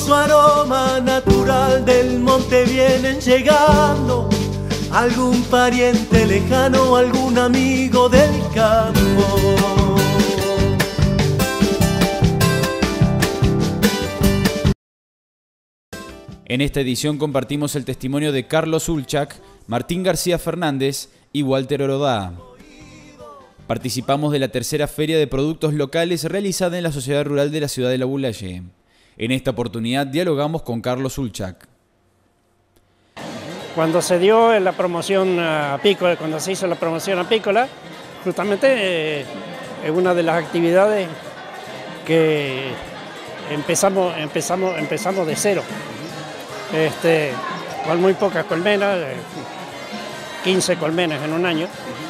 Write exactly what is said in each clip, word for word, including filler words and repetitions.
su aroma natural del monte vienen llegando algún pariente lejano, algún amigo del campo. En esta edición compartimos el testimonio de Carlos Ulchak, Martín García Fernández y Walter Orodá. Participamos de la tercera Feria de Productos Locales realizada en la Sociedad Rural de la ciudad de Laboulaye. En esta oportunidad dialogamos con Carlos Ulchak. Cuando se dio la promoción apícola, cuando se hizo la promoción apícola, justamente eh, es una de las actividades que empezamos, empezamos, empezamos de cero. Este, con muy pocas colmenas, quince colmenas en un año,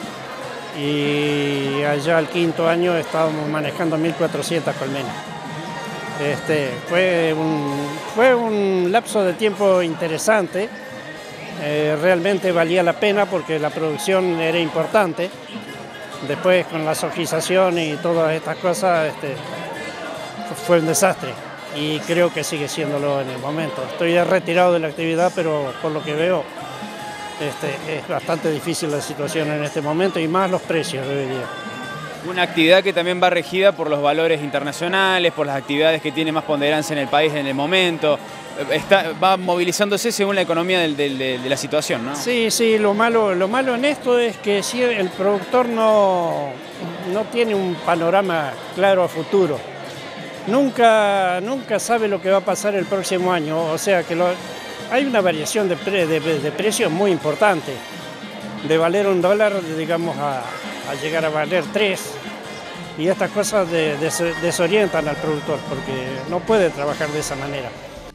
y allá al quinto año estábamos manejando mil cuatrocientas colmenas. Este, fue, un, fue un lapso de tiempo interesante, eh, realmente valía la pena porque la producción era importante. Después con la sojización y todas estas cosas este, fue un desastre. Y creo que sigue siéndolo en el momento. Estoy retirado de la actividad, pero por lo que veo este, es bastante difícil la situación en este momento y más los precios de hoy día. Una actividad que también va regida por los valores internacionales, por las actividades que tiene más ponderancia en el país en el momento. Está, va movilizándose según la economía del, del, de, de la situación, ¿no? Sí, sí, lo malo, lo malo en esto es que si el productor no, no tiene un panorama claro a futuro. Nunca, nunca sabe lo que va a pasar el próximo año, o sea que lo, hay una variación de, pre, de, de precios muy importante, de valer un dólar, digamos, a, a llegar a valer tres, y estas cosas de, de, desorientan al productor, porque no puede trabajar de esa manera.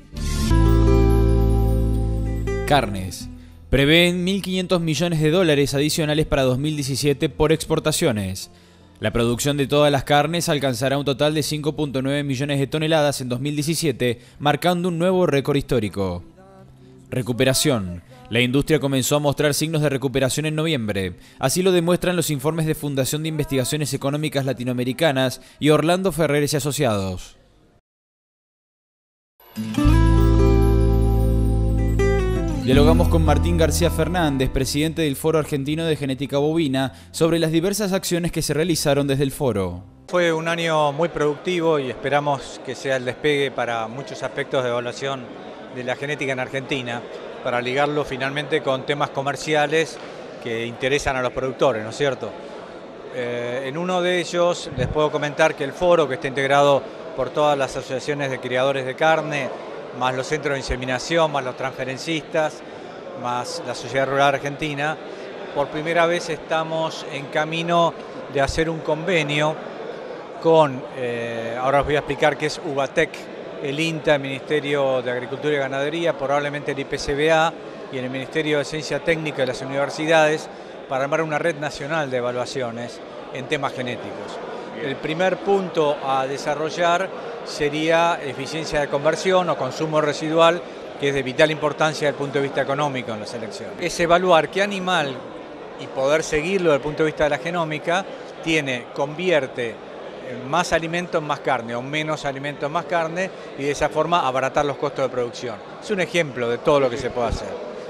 Carnes. Prevén mil quinientos millones de dólares adicionales para dos mil diecisiete por exportaciones. La producción de todas las carnes alcanzará un total de cinco punto nueve millones de toneladas en dos mil diecisiete, marcando un nuevo récord histórico. Recuperación. La industria comenzó a mostrar signos de recuperación en noviembre. Así lo demuestran los informes de Fundación de Investigaciones Económicas Latinoamericanas y Orlando Ferreres y Asociados. Dialogamos con Martín García Fernández, presidente del Foro Argentino de Genética Bovina, sobre las diversas acciones que se realizaron desde el foro. Fue un año muy productivo y esperamos que sea el despegue para muchos aspectos de evaluación de la genética en Argentina, para ligarlo finalmente con temas comerciales que interesan a los productores, ¿no es cierto? Eh, en uno de ellos les puedo comentar que el foro, que está integrado por todas las asociaciones de criadores de carne, más los centros de inseminación, más los transferencistas, más la Sociedad Rural Argentina, por primera vez estamos en camino de hacer un convenio con, eh, ahora os voy a explicar qué es Ubatec, el INTA, el Ministerio de Agricultura y Ganadería, probablemente el I P C B A y el Ministerio de Ciencia Técnica de las universidades, para armar una red nacional de evaluaciones en temas genéticos. El primer punto a desarrollar sería eficiencia de conversión o consumo residual, que es de vital importancia desde el punto de vista económico en la selección. Es evaluar qué animal, y poder seguirlo desde el punto de vista de la genómica, tiene, convierte más alimento en más carne o menos alimento en más carne, y de esa forma abaratar los costos de producción. Es un ejemplo de todo lo que se puede hacer.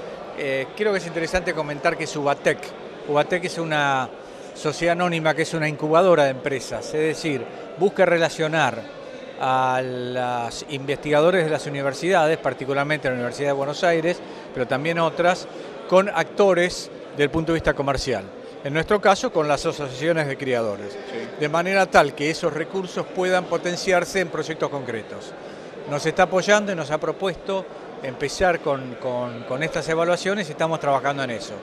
Eh, creo que es interesante comentar que es Ubatec. Ubatec es una sociedad anónima que es una incubadora de empresas, es decir, busca relacionar a los investigadores de las universidades, particularmente la Universidad de Buenos Aires, pero también otras, con actores del punto de vista comercial. En nuestro caso, con las asociaciones de criadores, sí. De manera tal que esos recursos puedan potenciarse en proyectos concretos. Nos está apoyando y nos ha propuesto empezar con, con, con estas evaluaciones y estamos trabajando en eso.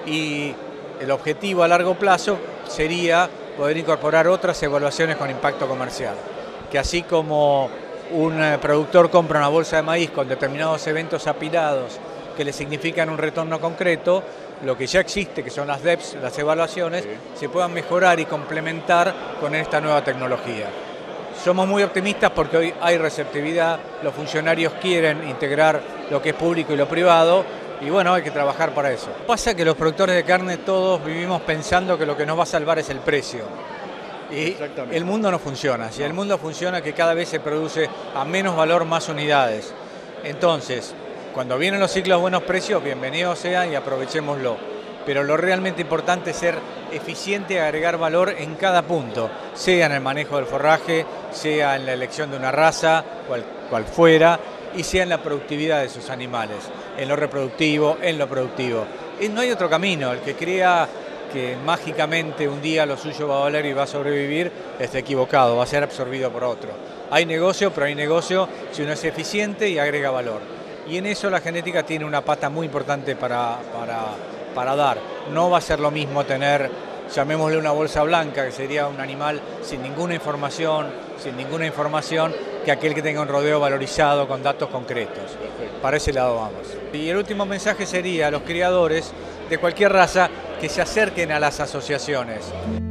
Y el objetivo a largo plazo sería poder incorporar otras evaluaciones con impacto comercial, que así como un productor compra una bolsa de maíz con determinados eventos apilados que le significan un retorno concreto, lo que ya existe, que son las D E P S, las evaluaciones, sí, se puedan mejorar y complementar con esta nueva tecnología. Somos muy optimistas porque hoy hay receptividad, los funcionarios quieren integrar lo que es público y lo privado, y bueno, hay que trabajar para eso. Pasa que los productores de carne todos vivimos pensando que lo que nos va a salvar es el precio. Y el mundo no funciona. Si el mundo funciona, que cada vez se produce a menos valor más unidades. Entonces, cuando vienen los ciclos de buenos precios, bienvenidos sean y aprovechémoslo. Pero lo realmente importante es ser eficiente y agregar valor en cada punto, sea en el manejo del forraje, sea en la elección de una raza, cual, cual fuera, y sea en la productividad de sus animales, en lo reproductivo, en lo productivo. Y no hay otro camino. El que crea que mágicamente un día lo suyo va a valer y va a sobrevivir, está equivocado, va a ser absorbido por otro. Hay negocio, pero hay negocio si uno es eficiente y agrega valor. Y en eso la genética tiene una pata muy importante para, para, para dar. No va a ser lo mismo tener, llamémosle una bolsa blanca, que sería un animal sin ninguna información, sin ninguna información, que aquel que tenga un rodeo valorizado con datos concretos. Para ese lado vamos. Y el último mensaje sería a los criadores de cualquier raza que se acerquen a las asociaciones.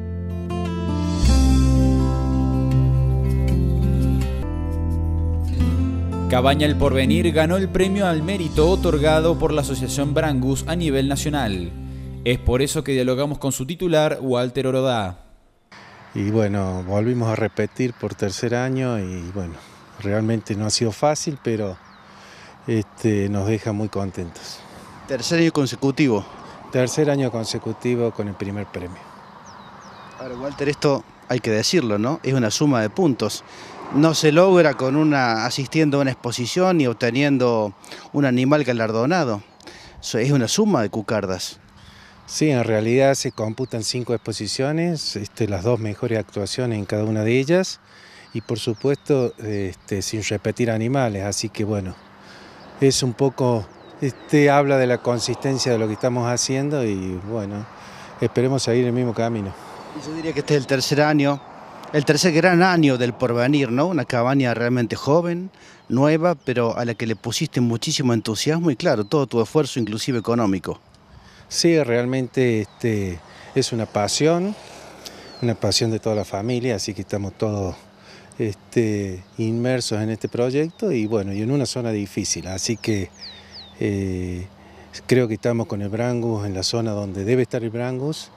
Cabaña El Porvenir ganó el premio al mérito otorgado por la Asociación Brangus a nivel nacional. Es por eso que dialogamos con su titular, Walter Orodá. Y bueno, volvimos a repetir por tercer año y bueno, realmente no ha sido fácil, pero este, nos deja muy contentos. Tercer año consecutivo. Tercer año consecutivo con el primer premio. Ahora, Walter, esto hay que decirlo, ¿no? Es una suma de puntos. No se logra con una asistiendo a una exposición y obteniendo un animal galardonado. Es una suma de cucardas. Sí, en realidad se computan cinco exposiciones, este, las dos mejores actuaciones en cada una de ellas y por supuesto este, sin repetir animales, así que bueno, es un poco, este, habla de la consistencia de lo que estamos haciendo y bueno, esperemos seguir el mismo camino. Yo diría que este es el tercer año, el tercer gran año del Porvenir, ¿no? Una cabaña realmente joven, nueva, pero a la que le pusiste muchísimo entusiasmo y claro, todo tu esfuerzo, inclusive económico. Sí, realmente este, es una pasión, una pasión de toda la familia, así que estamos todos este, inmersos en este proyecto y bueno, y en una zona difícil, así que eh, creo que estamos con el Brangus en la zona donde debe estar el Brangus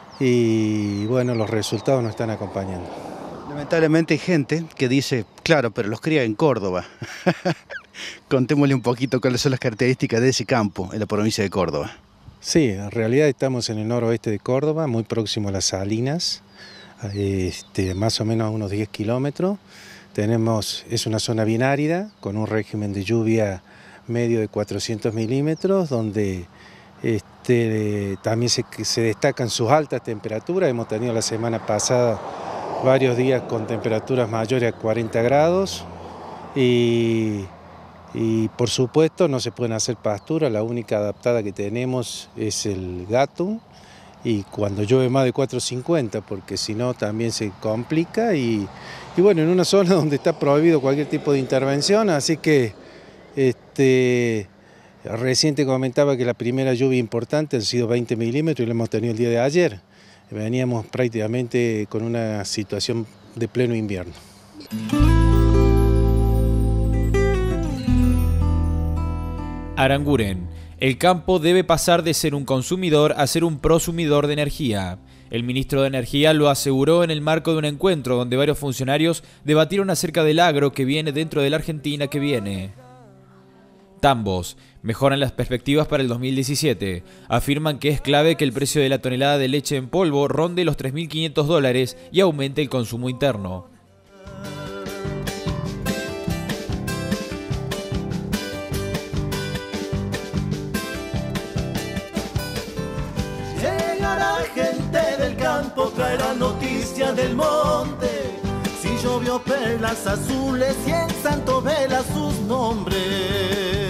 y bueno, los resultados nos están acompañando. Lamentablemente hay gente que dice, claro, pero los cría en Córdoba. Contémosle un poquito cuáles son las características de ese campo en la provincia de Córdoba. Sí, en realidad estamos en el noroeste de Córdoba, muy próximo a las Salinas, este, más o menos a unos diez kilómetros. Tenemos, es una zona bien árida, con un régimen de lluvia medio de cuatrocientos milímetros, donde este, también se, se destacan sus altas temperaturas. Hemos tenido la semana pasada varios días con temperaturas mayores a cuarenta grados y... Y por supuesto no se pueden hacer pasturas, la única adaptada que tenemos es el gato y cuando llueve más de cuatro cincuenta porque si no también se complica y, y bueno, en una zona donde está prohibido cualquier tipo de intervención, así que este, recién te comentaba que la primera lluvia importante han sido veinte milímetros y lo hemos tenido el día de ayer. Veníamos prácticamente con una situación de pleno invierno. Aranguren. El campo debe pasar de ser un consumidor a ser un prosumidor de energía. El ministro de Energía lo aseguró en el marco de un encuentro donde varios funcionarios debatieron acerca del agro que viene dentro de la Argentina que viene. Tambos. Mejoran las perspectivas para el dos mil diecisiete. Afirman que es clave que el precio de la tonelada de leche en polvo ronde los tres mil quinientos dólares y aumente el consumo interno. Traerá noticias del monte, si llovió perlas azules y en Santo vela sus nombres.